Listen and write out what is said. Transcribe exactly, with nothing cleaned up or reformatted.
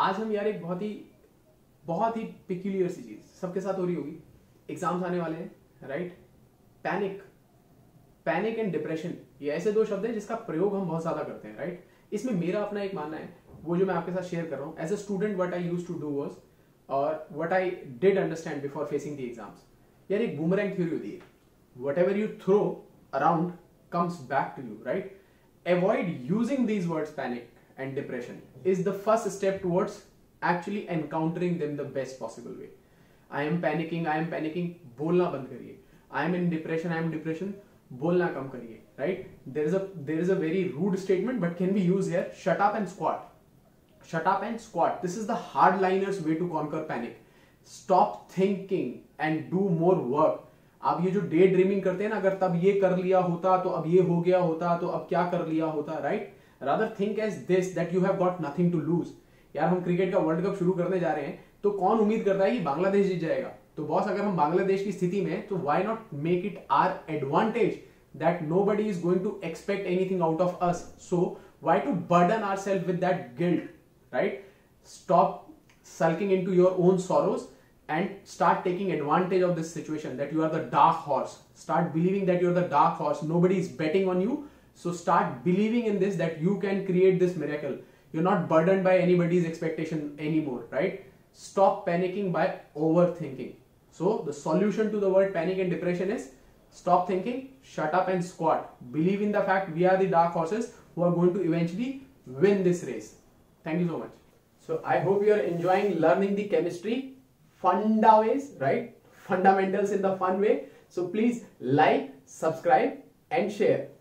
आज हम यार एक बहुत ही बहुत ही पिक्यूलियर सी चीज सबके साथ हो रही होगी, एग्जाम्स आने वाले हैं, right? Panic panic and depression, ये ऐसे दो शब्द हैं जिसका प्रयोग हम बहुत ज्यादा करते हैं, राइट? इसमें मेरा अपना एक मानना है, वो जो मैं आपके साथ शेयर कर रहा हूँ। As a student what I used to do was, और what I did understand before facing the exams, यार एक बूमरैंग थ्योरी होती है, whatever you throw around comes back to you, right? Avoid using these words panic and depression is the first step towards actually encountering them the best possible way. I am panicking, I am panicking, बोलना बंद करिए. I am in depression, I am depression, बोलना कम करिए, right? There is a there is a very rude statement but can be used here. Shut up and squat. Shut up and squat. This is the hardliners way to conquer panic. Stop thinking and do more work. आप ये जो day dreaming करते हैं ना, अगर तब ये कर लिया होता तो अब ये हो गया होता तो अब क्या कर लिया होता, right? Rather think as this that you have got nothing to lose. यार हम क्रिकेट का वर्ल्ड कप शुरू करने जा रहे हैं तो कौन उम्मीद करता है कि बांग्लादेश जीत जाएगा? तो बॉस, अगर हम बांग्लादेश की स्थिति में, तो why not make it our advantage that nobody is going to expect anything out of us, so why to burden ourself with that guilt, right? Stop sulking into your own sorrows and start taking advantage of this situation that you are the dark horse. Start believing that you're the dark horse. Nobody is betting on you. So start believing in this, that you can create this miracle. You're not burdened by anybody's expectation anymore, right? Stop panicking by overthinking. So the solution to the word panic and depression is stop thinking, shut up and squat. Believe in the fact we are the dark horses who are going to eventually win this race. Thank you so much. So I hope you are enjoying learning the chemistry funda ways, right? Fundamentals in the fun way. So please like, subscribe and share.